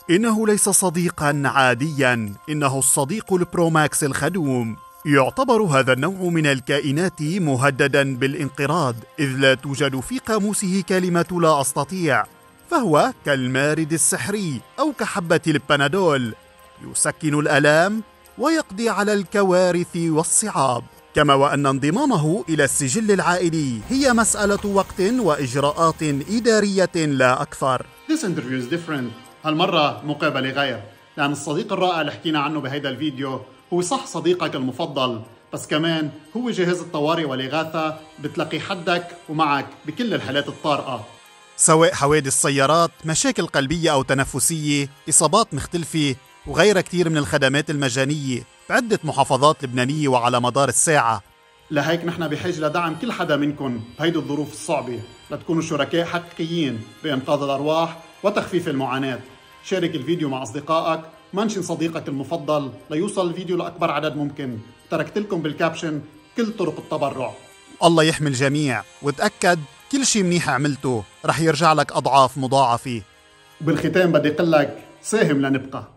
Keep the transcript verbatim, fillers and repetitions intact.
إنه ليس صديقاً عادياً، إنه الصديق البروماكس الخدوم. يعتبر هذا النوع من الكائنات مهدداً بالانقراض، إذ لا توجد في قاموسه كلمة لا أستطيع، فهو كالمارد السحري أو كحبة البنادول، يسكن الآلام ويقضي على الكوارث والصعاب، كما وأن انضمامه إلى السجل العائلي هي مسألة وقت وإجراءات إدارية لا أكثر. This interview is different. هالمرة مقابلة غير، لأن الصديق الرائع اللي حكينا عنه بهيدا الفيديو هو صح صديقك المفضل، بس كمان هو جهاز الطوارئ والإغاثة بتلاقي حدك ومعك بكل الحالات الطارئة، سواء حوادث سيارات، مشاكل قلبية أو تنفسية، إصابات مختلفة، وغيرها كتير من الخدمات المجانية بعدة محافظات لبنانية وعلى مدار الساعة. لهيك نحن بحاجة لدعم كل حدا منكم بهيدي الظروف الصعبة لتكونوا شركاء حقيقيين بإنقاذ الأرواح وتخفيف المعاناة. شارك الفيديو مع أصدقائك، منشن صديقك المفضل ليوصل الفيديو لأكبر عدد ممكن. تركت لكم بالكابشن كل طرق التبرع. الله يحمي الجميع، وتأكد كل شي منيح عملته رح يرجع لك أضعاف مضاعفة. وبالختام بدي أقول لك ساهم لنبقى.